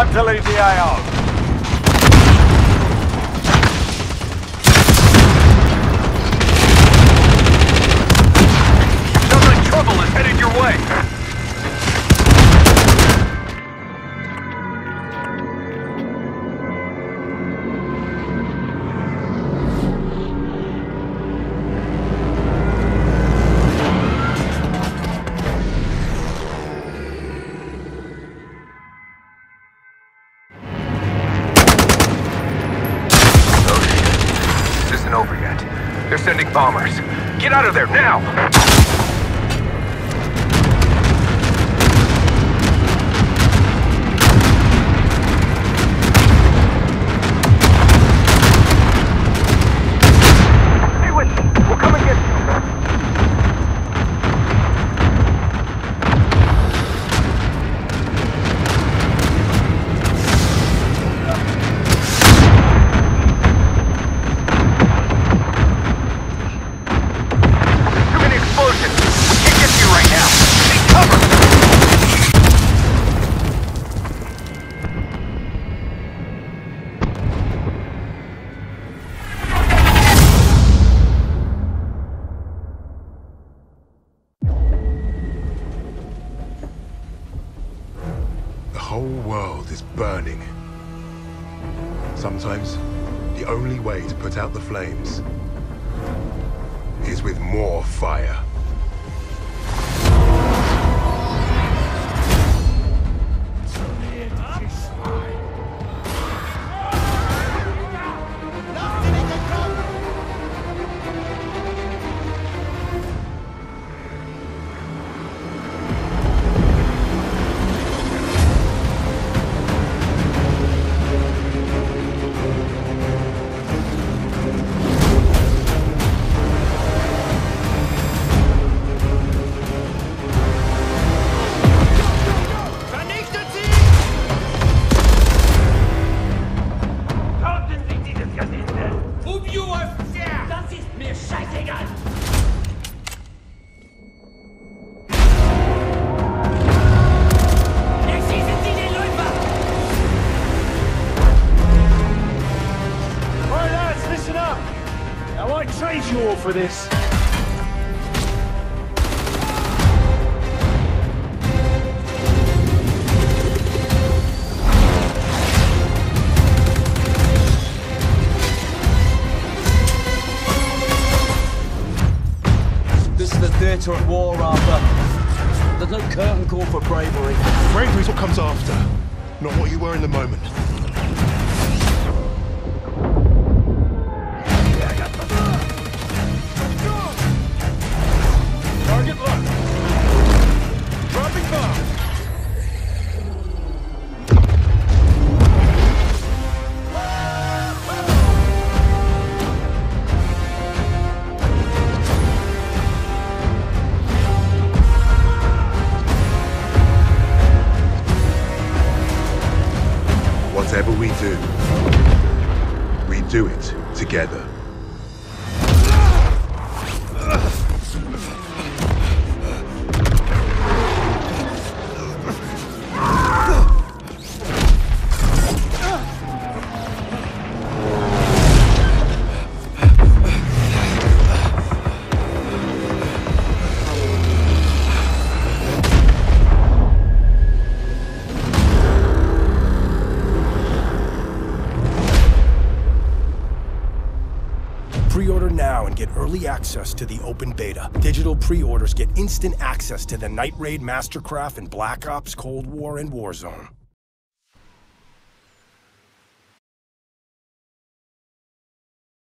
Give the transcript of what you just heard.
about to leave the AO. Trouble is headed your way. Oh shit. This isn't over yet. They're sending bombers. Get out of there now! The whole world is burning. Sometimes, the only way to put out the flames is with more fire. I trained you all for this. This is the theatre of war, Arthur. There's no curtain call for bravery. Bravery's what comes after, not what you were in the moment. Target locked. Dropping bomb. Whatever we do it together. Pre-order now and get early access to the open beta. Digital pre-orders get instant access to the Night Raid, Mastercraft, and Black Ops, Cold War, and Warzone.